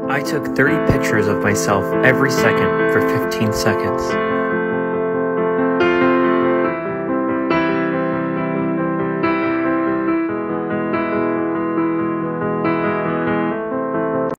I took 30 pictures of myself every second for 15 seconds.